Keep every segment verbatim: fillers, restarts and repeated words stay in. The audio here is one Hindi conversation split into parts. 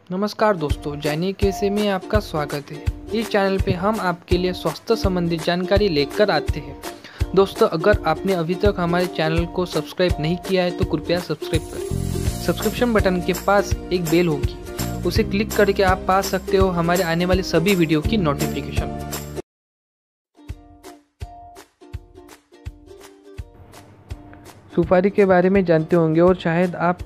नमस्कार दोस्तों, जानिए कैसे में आपका स्वागत है। इस चैनल पे हम आपके लिए स्वास्थ्य संबंधित जानकारी लेकर आते हैं। दोस्तों, अगर आपने अभी तक हमारे चैनल को सब्सक्राइब नहीं किया है तो कृपया सब्सक्राइब करें। सब्सक्रिप्शन बटन के पास एक बेल होगी, उसे क्लिक करके आप पा सकते हो हमारे आने वाले सभी वीडियो की नोटिफिकेशन। सुपारी के बारे में जानते होंगे और शायद आप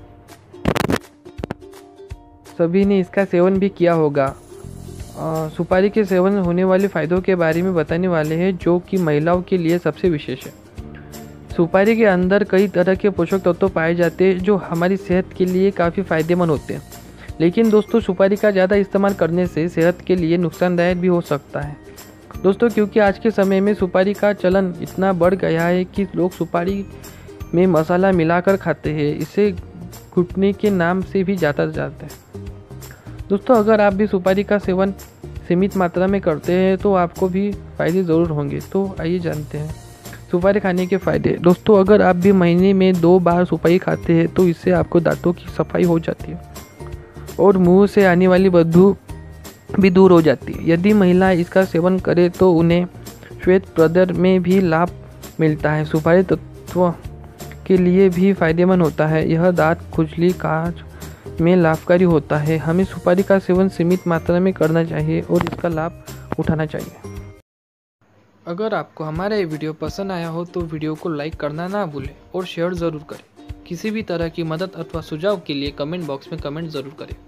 सभी ने इसका सेवन भी किया होगा। आ, सुपारी के सेवन होने वाले फ़ायदों के बारे में बताने वाले हैं, जो कि महिलाओं के लिए सबसे विशेष है। सुपारी के अंदर कई तरह के पोषक तत्व पाए जाते हैं जो हमारी सेहत के लिए काफ़ी फ़ायदेमंद होते हैं। लेकिन दोस्तों, सुपारी का ज़्यादा इस्तेमाल करने से सेहत के लिए नुकसानदायक भी हो सकता है दोस्तों, क्योंकि आज के समय में सुपारी का चलन इतना बढ़ गया है कि लोग सुपारी में मसाला मिलाकर खाते हैं। इसे घुटने के नाम से भी जाना जाता है। दोस्तों, अगर आप भी सुपारी का सेवन सीमित मात्रा में करते हैं तो आपको भी फ़ायदे ज़रूर होंगे। तो आइए जानते हैं सुपारी खाने के फ़ायदे। दोस्तों, अगर आप भी महीने में दो बार सुपारी खाते हैं तो इससे आपको दांतों की सफाई हो जाती है और मुंह से आने वाली बदबू भी दूर हो जाती है। यदि महिला इसका सेवन करे तो उन्हें श्वेत प्रदर में भी लाभ मिलता है। सुपारी तत्व के लिए भी फायदेमंद होता है। यह दांत खुजली काज में लाभकारी होता है। हमें सुपारी का सेवन सीमित मात्रा में करना चाहिए और इसका लाभ उठाना चाहिए। अगर आपको हमारा ये वीडियो पसंद आया हो तो वीडियो को लाइक करना ना भूलें और शेयर ज़रूर करें। किसी भी तरह की मदद अथवा सुझाव के लिए कमेंट बॉक्स में कमेंट ज़रूर करें।